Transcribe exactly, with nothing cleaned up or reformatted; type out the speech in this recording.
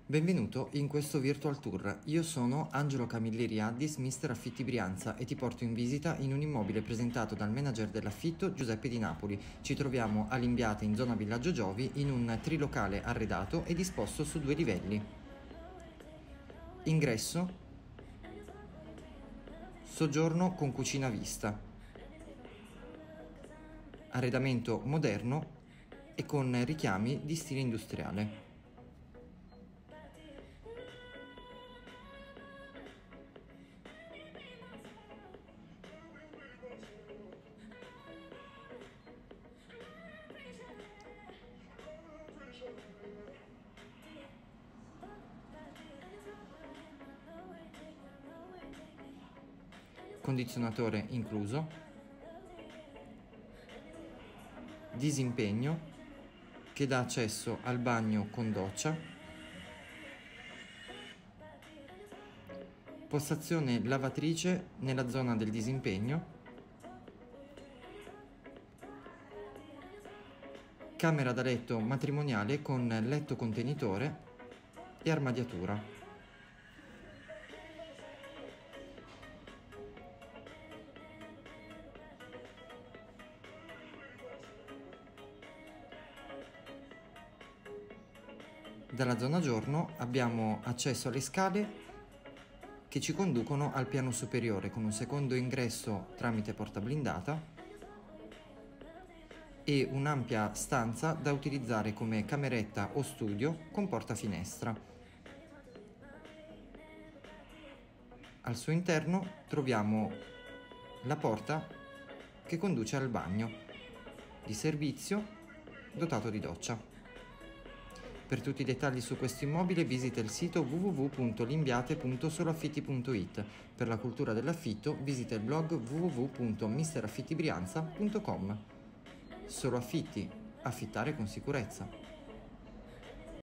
Benvenuto in questo Virtual Tour. Io sono Angelo Camilleri Addis, mister Affitti Brianza, e ti porto in visita in un immobile presentato dal manager dell'affitto Giuseppe Di Napoli. Ci troviamo a Limbiate in zona Villaggio Giovi in un trilocale arredato e disposto su due livelli. Ingresso, soggiorno con cucina vista, arredamento moderno e con richiami di stile industriale. Condizionatore incluso, disimpegno che dà accesso al bagno con doccia, postazione lavatrice nella zona del disimpegno, camera da letto matrimoniale con letto contenitore e armadiatura. Dalla zona giorno abbiamo accesso alle scale che ci conducono al piano superiore con un secondo ingresso tramite porta blindata e un'ampia stanza da utilizzare come cameretta o studio con porta finestra. Al suo interno troviamo la porta che conduce al bagno di servizio dotato di doccia. Per tutti i dettagli su questo immobile visita il sito w w w punto limbiate punto soloaffitti punto i t. Per la cultura dell'affitto visita il blog w w w punto mister affittibrianza punto com. Solo Affitti, affittare con sicurezza.